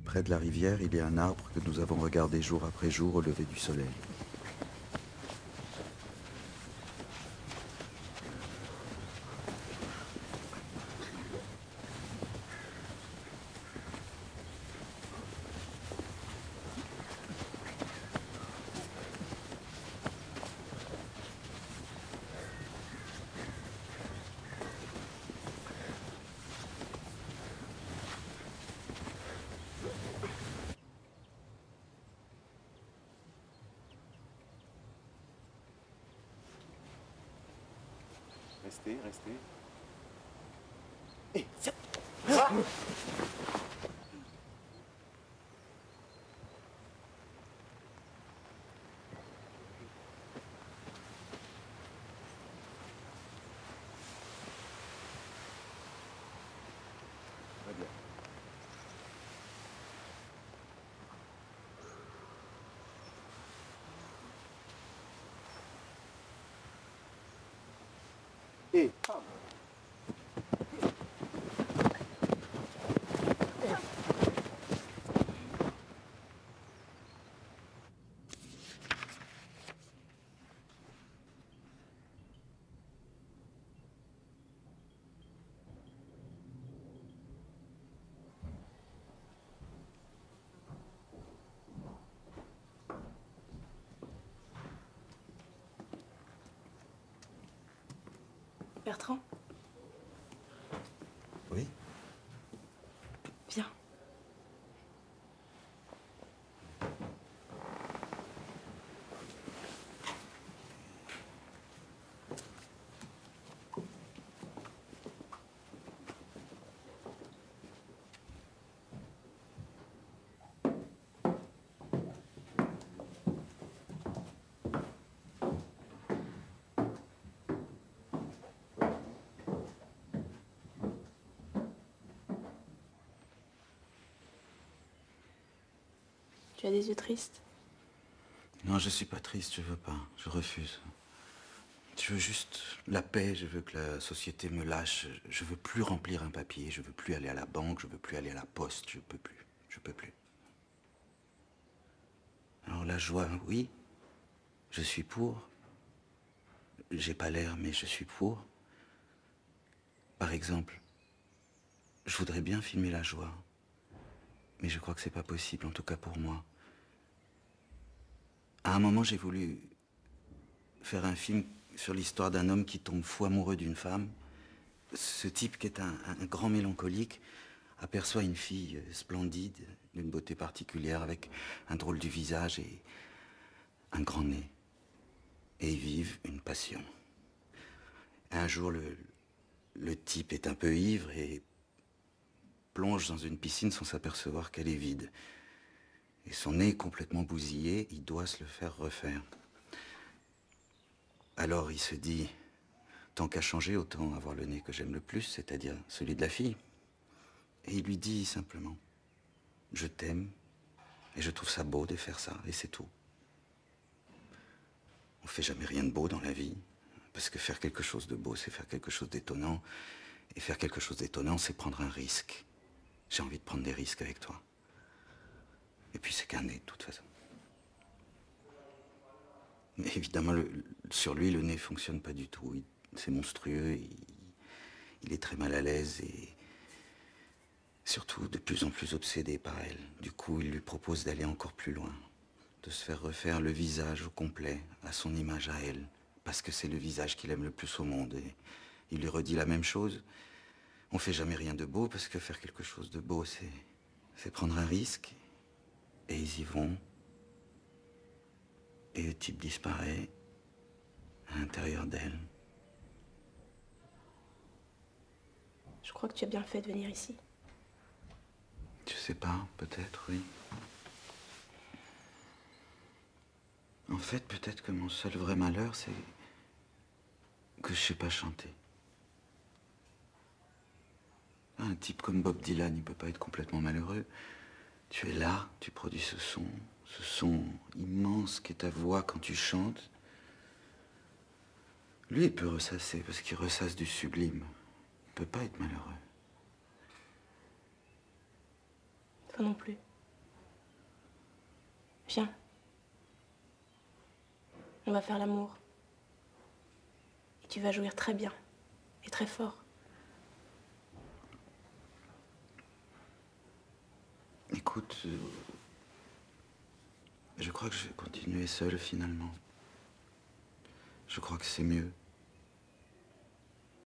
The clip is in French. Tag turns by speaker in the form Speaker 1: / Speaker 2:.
Speaker 1: Près de la rivière, il y a un arbre que nous avons regardé jour après jour au lever du soleil.
Speaker 2: Restez, restez. Très bien. Et pam.
Speaker 3: Bertrand,
Speaker 1: Oui?
Speaker 3: viens. Tu as des yeux tristes.
Speaker 1: Non, je suis pas triste, je veux pas. Je refuse. Je veux juste la paix, je veux que la société me lâche. Je veux plus remplir un papier, je veux plus aller à la banque, je veux plus aller à la poste, je peux plus. Je peux plus. Alors la joie, oui, je suis pour. J'ai pas l'air, mais je suis pour. Par exemple, je voudrais bien filmer la joie. Mais je crois que c'est pas possible, en tout cas pour moi. À un moment, j'ai voulu faire un film sur l'histoire d'un homme qui tombe fou amoureux d'une femme. Ce type, qui est un grand mélancolique, aperçoit une fille splendide, d'une beauté particulière, avec un drôle du visage et un grand nez. Et ils vivent une passion. Un jour, le type est un peu ivre et plonge dans une piscine sans s'apercevoir qu'elle est vide. Et son nez est complètement bousillé, il doit se le faire refaire. Alors il se dit, tant qu'à changer, autant avoir le nez que j'aime le plus, c'est-à-dire celui de la fille. Et il lui dit simplement, je t'aime, et je trouve ça beau de faire ça, et c'est tout. On fait jamais rien de beau dans la vie, parce que faire quelque chose de beau, c'est faire quelque chose d'étonnant, et faire quelque chose d'étonnant, c'est prendre un risque. J'ai envie de prendre des risques avec toi. Et puis c'est qu'un nez, de toute façon. Mais évidemment, sur lui, le nez fonctionne pas du tout. C'est monstrueux, il est très mal à l'aise et surtout de plus en plus obsédé par elle. Du coup, il lui propose d'aller encore plus loin, de se faire refaire le visage au complet, à son image à elle, parce que c'est le visage qu'il aime le plus au monde. Et il lui redit la même chose. On fait jamais rien de beau, parce que faire quelque chose de beau, c'est prendre un risque. Et ils y vont. Et le type disparaît à l'intérieur d'elle.
Speaker 3: Je crois que tu as bien fait de venir ici.
Speaker 1: Je sais pas, peut-être, oui. En fait, peut-être que mon seul vrai malheur, c'est que je sais pas chanter. Un type comme Bob Dylan, il peut pas être complètement malheureux. Tu es là, tu produis ce son immense qu'est ta voix quand tu chantes. Lui, il peut ressasser, parce qu'il ressasse du sublime. Il peut pas être malheureux.
Speaker 3: Toi non plus. Viens. On va faire l'amour. Et tu vas jouir très bien. Et très fort.
Speaker 1: Écoute, je crois que je vais continuer seul finalement. Je crois que c'est mieux.